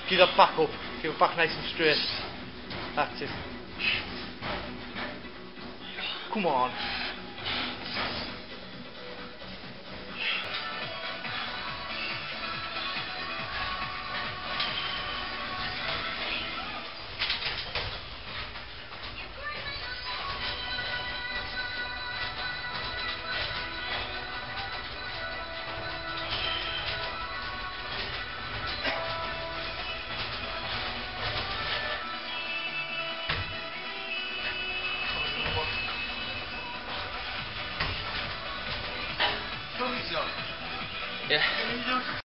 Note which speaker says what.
Speaker 1: Give that back up. Give it back nice and straight. That's it. Come on. Yeah.